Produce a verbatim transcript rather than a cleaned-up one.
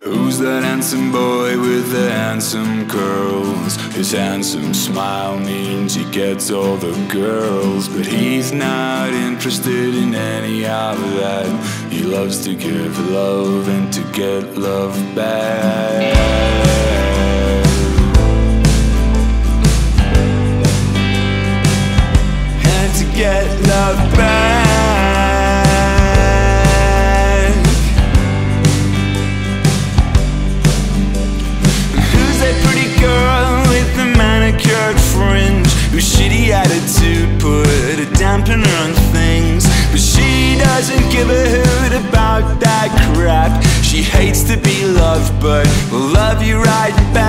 Who's that handsome boy with the handsome curls? His handsome smile means he gets all the girls, but he's not interested in any of that. He loves to give love and to get love back. And to get love back. Whose shitty attitude put a dampener on things, but she doesn't give a hoot about that crap. She hates to be loved, but will love you right back.